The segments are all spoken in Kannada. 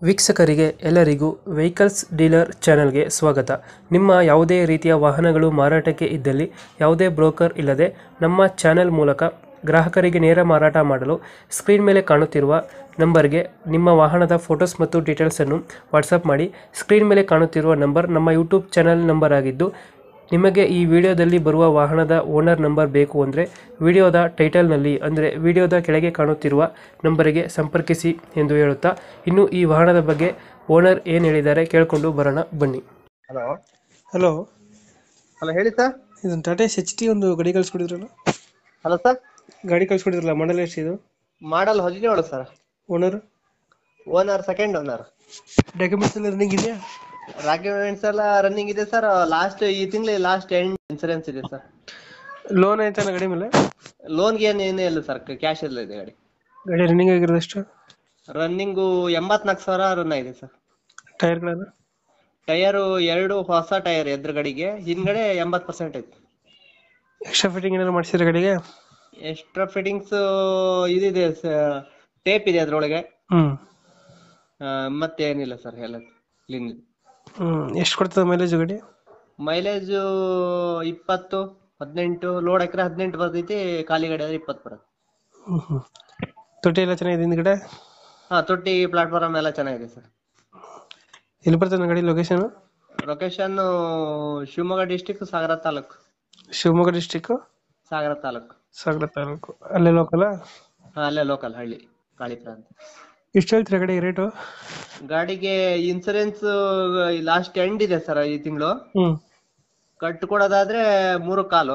ವೀಕ್ಷಕರಿಗೆ ಎಲ್ಲರಿಗೂ ವೆಹಿಕಲ್ಸ್ ಡೀಲರ್ ಚಾನೆಲ್ಗೆ ಸ್ವಾಗತ. ನಿಮ್ಮ ಯಾವುದೇ ರೀತಿಯ ವಾಹನಗಳು ಮಾರಾಟಕ್ಕೆ ಇದ್ದಲ್ಲಿ ಯಾವುದೇ ಬ್ರೋಕರ್ ಇಲ್ಲದೆ ನಮ್ಮ ಚಾನೆಲ್ ಮೂಲಕ ಗ್ರಾಹಕರಿಗೆ ನೇರ ಮಾರಾಟ ಮಾಡಲು ಸ್ಕ್ರೀನ್ ಮೇಲೆ ಕಾಣುತ್ತಿರುವ ನಂಬರ್ಗೆ ನಿಮ್ಮ ವಾಹನದ ಫೋಟೋಸ್ ಮತ್ತು ಡೀಟೇಲ್ಸನ್ನು ವಾಟ್ಸಪ್ ಮಾಡಿ. ಸ್ಕ್ರೀನ್ ಮೇಲೆ ಕಾಣುತ್ತಿರುವ ನಂಬರ್ ನಮ್ಮ ಯೂಟ್ಯೂಬ್ ಚಾನೆಲ್ ನಂಬರ್ ಆಗಿದ್ದು, ನಿಮಗೆ ಈ ವಿಡಿಯೋದಲ್ಲಿ ಬರುವ ವಾಹನದ ಓನರ್ ನಂಬರ್ ಬೇಕು ಅಂದರೆ ವಿಡಿಯೋದ ಟೈಟಲ್ನಲ್ಲಿ ಅಂದರೆ ವಿಡಿಯೋದ ಕೆಳಗೆ ಕಾಣುತ್ತಿರುವ ನಂಬರಿಗೆ ಸಂಪರ್ಕಿಸಿ ಎಂದು ಹೇಳುತ್ತಾ, ಇನ್ನು ಈ ವಾಹನದ ಬಗ್ಗೆ ಓನರ್ ಏನು ಹೇಳಿದ್ದಾರೆ ಕೇಳಿಕೊಂಡು ಬರೋಣ ಬನ್ನಿ. ಹಲೋ ಹಲೋ ಹಲೋ ಹೇಳಿ ಸರ್. ಇದೊಂದು ಟಾಟಾ HT ಒಂದು ಗಾಡಿ ಕಳಿಸ್ಕೊಡಿದ್ರಲ್ಲ? ಹಲೋ ಸರ್, ಗಾಡಿ ಕಳಿಸ್ಕೊಡಿದ್ರಲ್ಲ, ಮಾಡಲ್ ಎಷ್ಟಿದು? Model 17 sir. Owner second owner. Documents ಎಲ್ಲ ರನ್ನಿಂಗ್ ಇದೆಯಾ? ಡಾಕ್ಯುಮೆಂಟ್ಸ್ ಎಲ್ಲ ರನ್ನಿಂಗ್ ಇದೆ ಸರ್. ಈ ತಿಂಗಳು ಲಾಸ್ಟ್ ಎಂಡ್ ಇನ್ಸೂರೆನ್ಸ್ ಇದೆ ಸರ್. ಲೋನ್ ಆಯ್ತಾನ ಗಾಡಿ ಮೇಲೆ? ಲೋನ್ಗೆ ಏನೇ ಇಲ್ಲ ಸರ್, ಕ್ಯಾಶ್ ಎಲ್ಲ ಇದೆ ಗಾಡಿ. ಗಾಡಿ ರನ್ನಿಂಗ್ ಆಗಿರೋದು ಎಷ್ಟು? ರನ್ನಿಂಗು 84,000 ರನ್ ಆಗಿದೆ ಸರ್. ಟೈರ್ಗಳನ್ನು? ಟೈರು 2 ಹೊಸ ಟೈರ್ ಎದುರುಗಡೆಗೆ, ಹಿಂದ್ಗಡೆ 80% ಐತಿ. ಎಕ್ಸ್ಟ್ರಾ ಫಿಟ್ಟಿಂಗ್ ಏನಾದ್ರು ಮಾಡಿಸಿದ್ರೆ ಗಾಡಿಗೆ? ಎಕ್ಸ್ಟ್ರಾ ಫಿಟ್ಟಿಂಗ್ಸ್ ಇದಿದೆ, ಟೇಪ್ ಇದೆ ಅದ್ರೊಳಗೆ. ಮತ್ತೆ ಏನಿಲ್ಲ ಸರ್, ಎಲ್ಲ ಕ್ಲೀನ್ ಇದೆ. ಎಷ್ಟು ಕೊಡ್ತದೆ ಮೈಲೇಜ್ ಗಾಡಿ? ಮೈಲೇಜ್ 20, 18. ಲೋಡ್ ಹಾಕಿದ್ರೆ 18 ಬರ್ತೈತಿ, ಖಾಲಿ ಗಾಡಿ ಆದ್ರೆ 20 ಬರುತ್ತೆ. ತೊಟ್ಟಿ ಎಲ್ಲ ಚೆನ್ನಾಗಿದೆ ಹಿಂದ್ಗಡೆ? ಹಾ, ತೊಟ್ಟಿ ಪ್ಲಾಟ್ಫಾರ್ಮ್ ಎಲ್ಲ ಚೆನ್ನಾಗಿದೆ ಸರ್. ಎಲ್ಲಿ ಬರ್ತದೆ ಗಾಡಿ location? Location Shivamogga district, Sagar taluk. Shivamogga district, Sagar taluk. Sagar taluk. ಅಲ್ಲೇ ಲೋಕಲ್? ಹಾ, ಅಲ್ಲೇ ಲೋಕಲ್, ಹಳ್ಳಿ ಕಾಳಿಪುರ ಅಂತ. ಎಷ್ಟು ಹೇಳ್ತೀರಾ ಗಾಡಿ ರೇಟು? ಗಾಡಿಗೆ ಇನ್ಸೂರೆನ್ಸ್ ಲಾಸ್ಟ್ ಎಂಡ್ ಇದೆ ಸರ್ ಈ ತಿಂಗಳು. ಹ್ಮ್ ಕಟ್ಕೊಡೋದಾದ್ರೆ 3.25.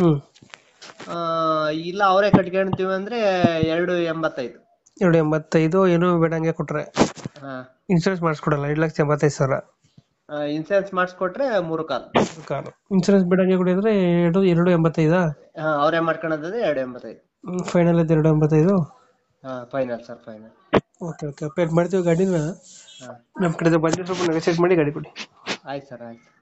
ಇಲ್ಲ ಅವರೇ ಕಟ್ಕೊಂತೀವಿ ಅಂದ್ರೆ 2.85. 2.85 ಏನೂ ಬೇಡ ಹಂಗೆ ಕೊಟ್ರೆ? ಹಾ, ಇನ್ಸೂರೆನ್ಸ್ ಮಾಡಿಸ್ಕೊಡಲ್ಲ? 2,85,000 ಇನ್ಸೂರೆನ್ಸ್ ಮಾಡಿಸ್ಕೊಟ್ರೆ 3.25. ಇನ್ಸೂರೆನ್ಸ್ ಬೇಡ ಹಂಗೆ ಕೊಡಿದ್ರೆ 2.85? ಹಾ, ಅವರೇ ಮಾಡ್ಕೊಳೋದಾದ್ರೆ 2.85. ಫೈನಲ್ ಐತೆ 2.85? ಹಾ, final sir, final. Okay okay, update ಮಾಡ್ತೀವಿ ಗಾಡಿನ. ಹಾ, ನಮ್ಮ ಕಡೆ ಬಂದರೆ ಸ್ವಲ್ಪ ನೆಗೋಸಿಯೇಟ್ ಮಾಡಿ ಗಾಡಿ ಕೊಡಿ. ಆಯ್ತು ಸರ್, ಆಯ್ತು.